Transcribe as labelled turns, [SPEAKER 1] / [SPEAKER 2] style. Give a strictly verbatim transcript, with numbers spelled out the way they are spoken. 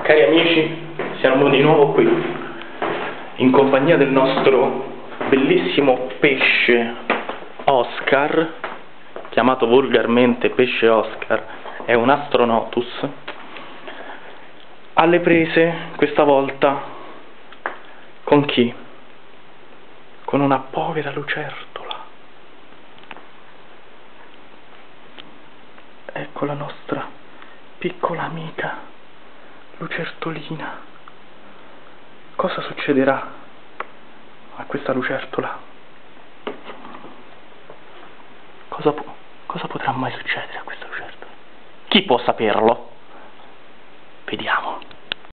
[SPEAKER 1] Cari amici, siamo di nuovo qui, in compagnia del nostro bellissimo pesce Oscar, chiamato volgarmente pesce Oscar, è un Astronotus, alle prese questa volta con chi? Con una povera lucertola. Ecco la nostra piccola amica lucertolina. Cosa succederà a questa lucertola? Cosa, po cosa potrà mai succedere a questa lucertola? Chi può saperlo? Vediamo.